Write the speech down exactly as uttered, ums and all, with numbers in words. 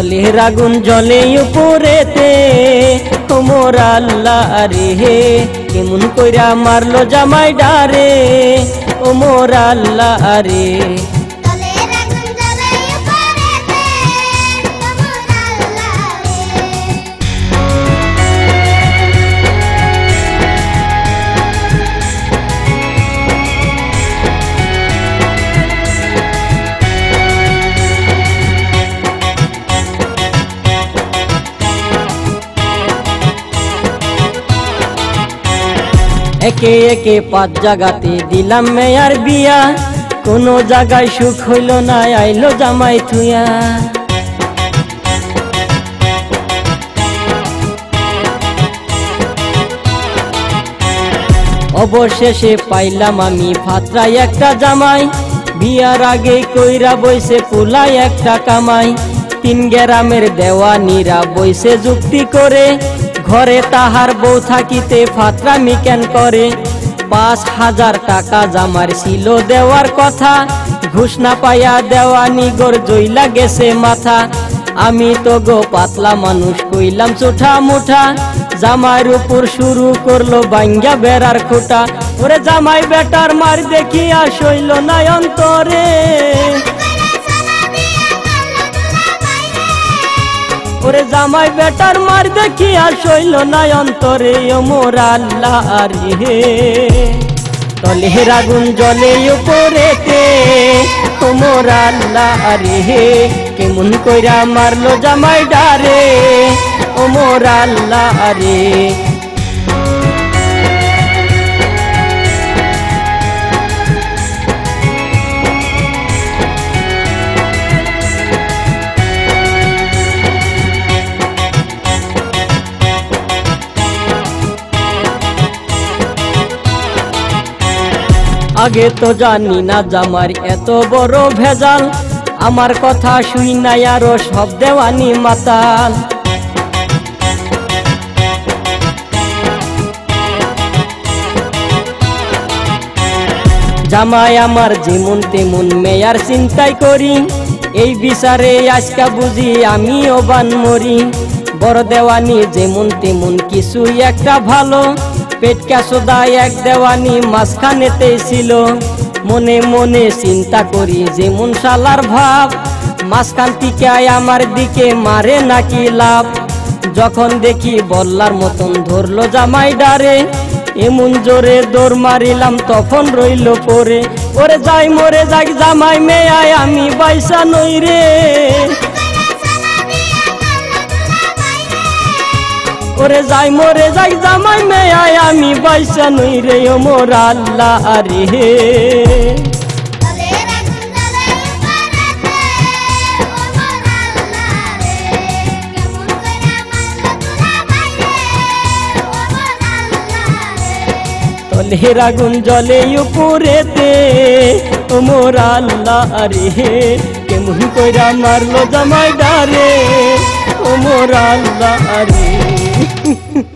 তলের আগুন জ্বলে উপরেতে ও মোর আল্লাহ রে কেমন কইরা মারলো জামাই ডারে ও মোর আল্লাহ রে একে একে পাঁচ জায়গাতে দিলাম মেয়ার বিয়া কোনো জায়গায় সুখ হইল না আইলো জামাই থুয়া অবশেষে পাইলাম আমি ফাতরাই একটা জামাই বিয়ার আগে কইরা বইছে কুলাই একটা কামাই তিন গ্রামের দেওয়ানিরা বইছে যুক্তি করে ঘরে তাহার বউ থাকিতে ফাতরামি কেন করে পাঁচ হাজার টাকা জামার ছিল দেওয়ার কথা ঘুষ না পাইয়া দেওয়ানি গোর জইলা গেছে মাথা আমি তো গো পাতলা মানুষ কইলাম চোঠা মুঠা জামাইর উপর শুরু করলো বাঙ্গা বেড়ার খোটা ওরে জামাই বেটার মার দেখিয়া সইল না অন্তরে ওরে জামাই বেটার মার দেখিয়া সইল না অন্তরে ও মোর আল্লাহ রে তলের আগুন জ্বলে উপরেতে ও মোর আল্লাহ রে কেমন কইরা মারলো জামাই ডারে ও মোর আল্লাহ রে আগে তো জানি না জামার এত বড় ভেজাল আমার কথা শুই নাই আরো সব দেওয়ানি মাতাল জামাই আমার যেমন তেমন মেয়ার চিন্তাই করি এই বিচারে আজকা বুঝি আমিও বান মরি বড় দেওয়ানি যেমন তেমন কিছুই একটা ভালো পেটকা সোদা এক দেওয়ানি মাঝখানেতেই ছিল মনে মনে চিন্তা করি যেমন শালার ভাব মাঝখান থেকে আমার দিকে মারে নাকি লাভ যখন দেখি বল্লার মতন ধরলো জামাই ডারে এমন জোরে দৌড় মারিলাম তখন রইল পরে ওরে যাই মরে যাই জামাই মেয়ায় আমি বাইসা নই রে ওরে যাই মরে যাই জামাই মেয়ায় আমি বাইসা নই রে ও মোর আল্লাহ রে তলের আগুন জ্বলে উপরেতে ও মোর আল্লাহ রে কেমন কইরা মারলো জামাই ডারে ও মোর আল্লাহ রে